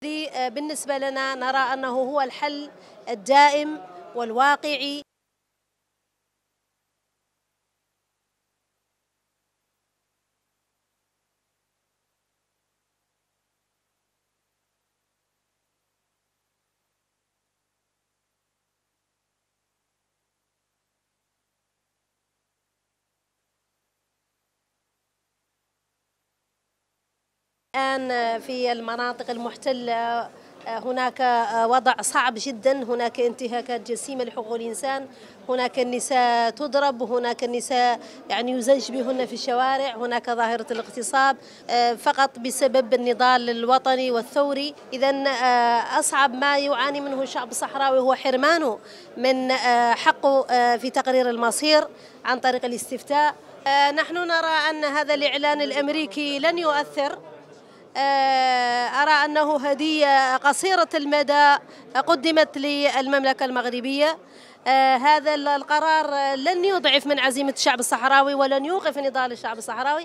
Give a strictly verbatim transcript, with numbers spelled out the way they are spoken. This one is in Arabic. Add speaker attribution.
Speaker 1: بالنسبة لنا نرى أنه هو الحل الدائم والواقعي. الآن في المناطق المحتلة هناك وضع صعب جدا، هناك انتهاكات جسيمة لحقوق الإنسان، هناك النساء تضرب، هناك النساء يعني يزج بهن في الشوارع، هناك ظاهرة الاغتصاب فقط بسبب النضال الوطني والثوري. إذن أصعب ما يعاني منه الشعب الصحراوي هو حرمانه من حقه في تقرير المصير عن طريق الاستفتاء. نحن نرى أن هذا الإعلان الأمريكي لن يؤثر، أرى أنه هدية قصيرة المدى قدمت للمملكة المغربية. هذا القرار لن يضعف من عزيمة الشعب الصحراوي ولن يوقف نضال الشعب الصحراوي.